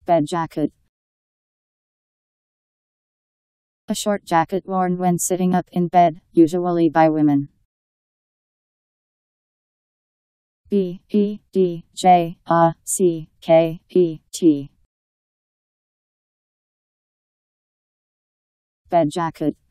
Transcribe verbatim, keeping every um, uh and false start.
Bed jacket. A short jacket worn when sitting up in bed, usually by women. B E D J A C K E T. Bed jacket.